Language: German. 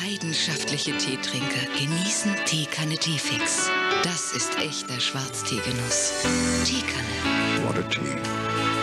Leidenschaftliche Teetrinker genießen Teekanne Teefix. Das ist echter Schwarzteegenuss. Teekanne. What a tea.